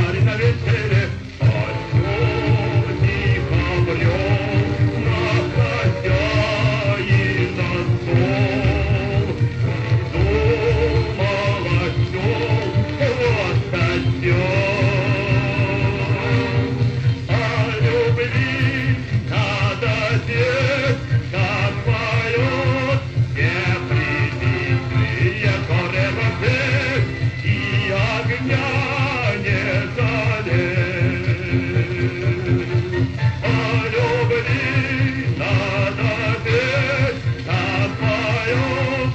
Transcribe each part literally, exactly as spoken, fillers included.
парень на веселье, осел тихо брел на хозяина стол. Думал осел, вот осел, о любви надо петь, как поет все приличные коремы, и огня не жалеть. О любви надо петь, как поет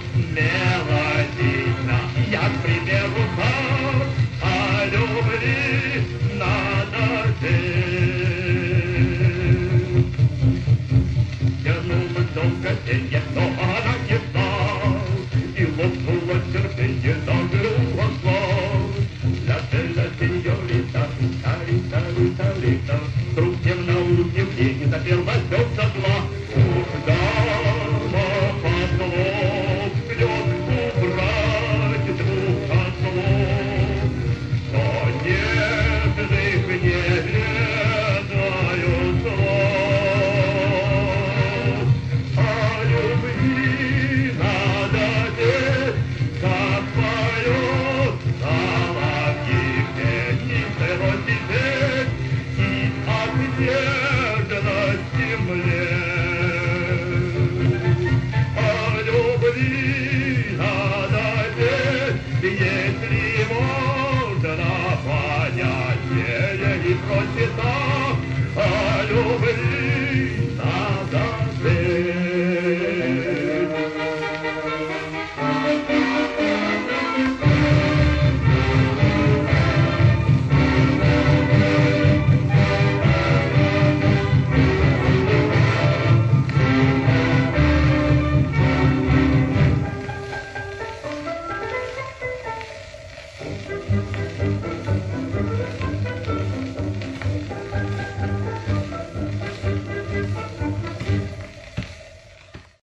мелодично, я, к примеру, сам о любви